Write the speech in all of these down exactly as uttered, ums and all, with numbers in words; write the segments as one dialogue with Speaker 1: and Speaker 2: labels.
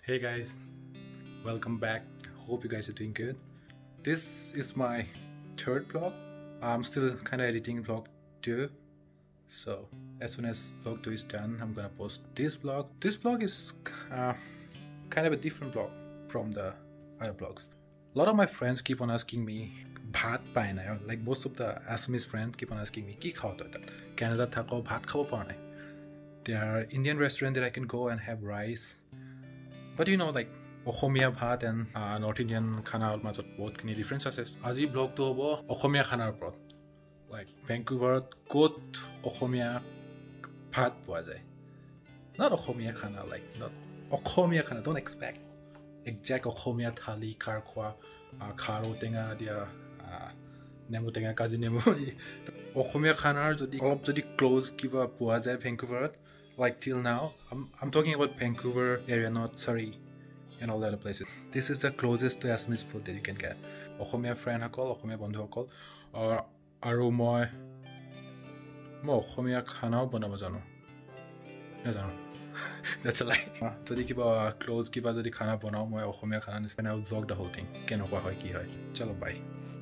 Speaker 1: Hey guys, welcome back. Hope you guys are doing good. This is my third vlog. I'm still kind of editing vlog two. So as soon as vlog two is done, I'm gonna post this vlog. This vlog is uh, kind of a different vlog from the other vlogs. A lot of my friends keep on asking me, bhat pai nai? Like most of the Assamese friends keep on asking me, ki khao ta Canada thako bhat khabo pa nai? There are Indian restaurants that I can go and have rice. But you know, like Okhomia bhat and uh, North Indian khana majot bahut khini difference ase. Aji vlog to hobo Okhomia khanar upor. Like Vancouver kot Okhomia bhat poa jay. Not Okhomia khana, like not Okhomia khana. Don't expect exact Okhomia thali khar khwa kharo tenga dia nemu tenga kaji nemu. Okhomia khanar jodi olop jodi close kiba poa jay Vancouver. Like till now, I'm, I'm talking about Vancouver area, not Surrey and all the other places. This is the closest to Assamese food that you can get. Okhomia friend hakol, Okhomia bandhu hakol, or aru moi moi Okhomia khana banaba jano. Najano. That's a lie. Jodi kiba close kiba jodi khana banao moi Okhomia khana nis. And I will vlog the whole thing. Kenokwa hoy ki hoy. Chalo bye.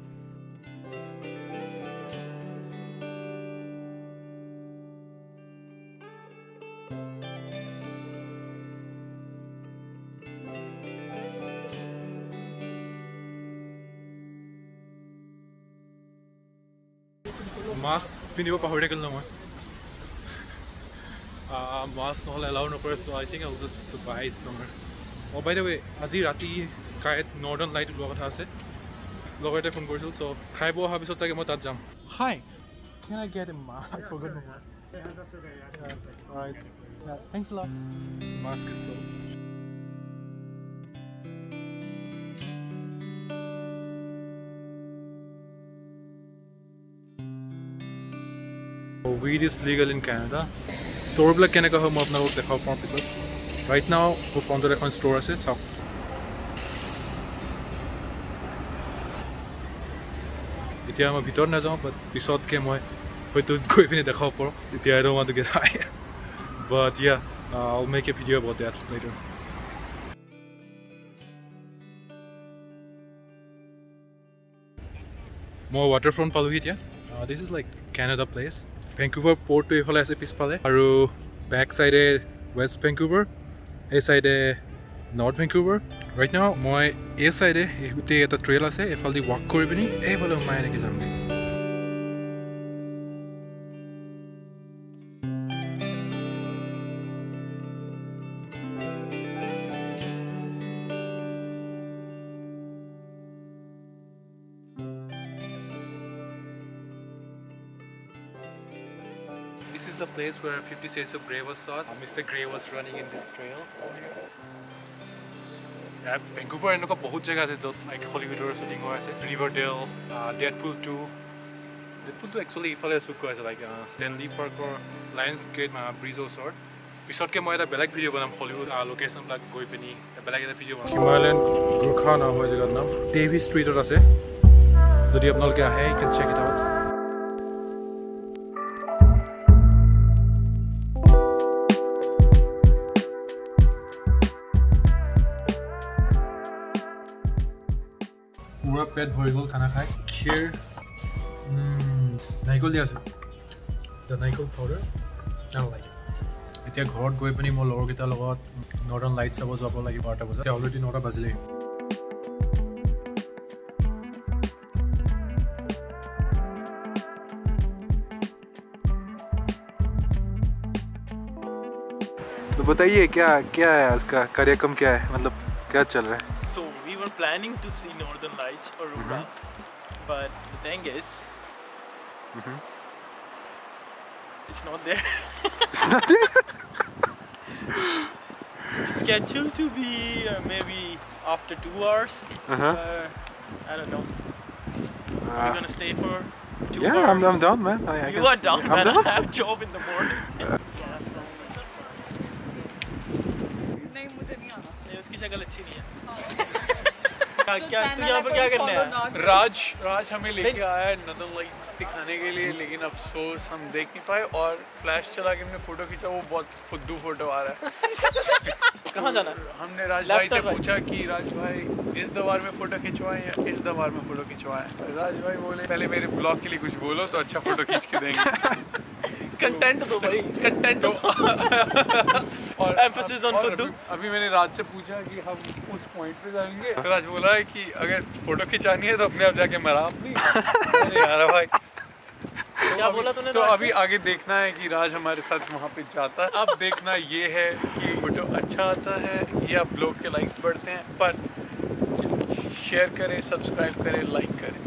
Speaker 1: Mask pinibo pahori kal na moi. Ah, mask no allow no per, so I think I'll just to buy it somewhere. Oh, by the way, aji rati sky northern light loga tha ase. Loga te phone korisil, so khaibo ha bisot sage moi tat jam. Hi, can I get a mask? I forgot my mask. Yeah. All right. Yeah, thanks a lot. The mask is so. Weed is legal in Canada. Store black Canada ho apna log dekhao pao pisot. Right now, we found a different store ase. So itia ma bhitor na jao, but pisot ke moi hoito goi pani dekhao paro. Itia I don't want to get high. But yeah, uh, I'll make a video about that later. More waterfront palu hitia. Uh, this is like Canada Place. Vancouver port to efale ase pispale aru back side West Vancouver, a side North Vancouver. Right now moi a side e hute eta trail ase efaldi walk kori pani efale mai neki jamge. This is the place where Fifty Shades of Grey was shot. Uh, Mister Grey was running in this trail. Yeah, Vancouver is a बहुत जगह है जो like Hollywood or shooting हुआ है. Riverdale, uh, Deadpool two. Deadpool two actually इफाले shoot हुआ है like uh, Stanley Park or Lionsgate, uh, Breeze Resort. Episode के मैं एक बेलेग video बनाम Hollywood uh, location लाग गोई पे नहीं बेलेग एक video बनाम. Himalayan Gurkha नाम है जगह नाम. Davy Street और ऐसे. यदि आप नॉल क्या है, you can check it out. पूरा पेट भरि गल खाना खाय खीर नाइकल दिया আছে द नाइकल पाउडर नाउ लाइक এতিয়া ঘৰত গৈ पनि মই লগৰ কিটা লগত নৰ্ডাৰ্ন লাইট চাব যাব লাগিব বাৰটা বজাত অলৰেডি নটা বাজিলে तो बताइए क्या क्या है इसका कार्यक्रम क्या है मतलब क्या चल रहा है
Speaker 2: So we were planning to see Northern Lights Aurora, mm-hmm. but the thing is, mm-hmm. it's not there.
Speaker 1: It's not there.
Speaker 2: It's scheduled to be uh, maybe after two hours. Uh-huh. Uh, I don't know. Uh, are we gonna stay for two
Speaker 1: yeah,
Speaker 2: hours?
Speaker 1: I'm, I'm done, man. I, I
Speaker 2: you are done,
Speaker 1: I'm
Speaker 2: man.
Speaker 1: Done.
Speaker 2: I have a job in the morning. Uh. उसकी शक्ल अच्छी नहीं है क्या तू यहाँ पर क्या करने आया
Speaker 3: राज राज हमें लेके आया है नॉर्दर्न लाइट्स दिखाने के लिए लेकिन अफसोस हम देख नहीं पाए और फ्लैश चला के हमने फोटो खींचा वो बहुत फुद्दू फोटो आ रहा है
Speaker 2: कहाँ जाना है?
Speaker 3: हमने राज भाई से पूछा कि राज भाई इस दीवार में फोटो खिंचवाएं या इस दीवार में फोटो खिंचवाएं। राज भाई बोले पहले मेरे ब्लॉग के लिए कुछ बोलो तो अच्छा फोटो खींच के देंगे।
Speaker 2: कंटेंट दो भाई, कंटेंट दो। और एम्फेसिस ऑन फुद्दू।
Speaker 3: अभी मैंने राज से पूछा कि हम उस पॉइंट पे जाएंगे, तो राज बोला है कि अगर फोटो खिंचानी है तो अपने आप जाके मरा अपनी। यार भाई
Speaker 2: क्या बोला तूने?
Speaker 3: तो अभी आगे देखना है कि राज हमारे साथ वहाँ पे जाता है। अब देखना ये है कि फोटो अच्छा आता है या ब्लॉग के लाइक्स बढ़ते हैं। पर शेयर करें, सब्सक्राइब करें, लाइक करें।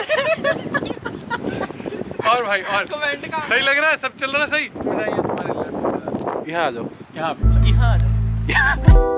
Speaker 3: और भाई और सही लग रहा है, सब चल रहा है सही? बताइए तुम्हारे
Speaker 1: यहाँ आ जाओ,
Speaker 3: यहाँ
Speaker 2: यहाँ आ जाओ।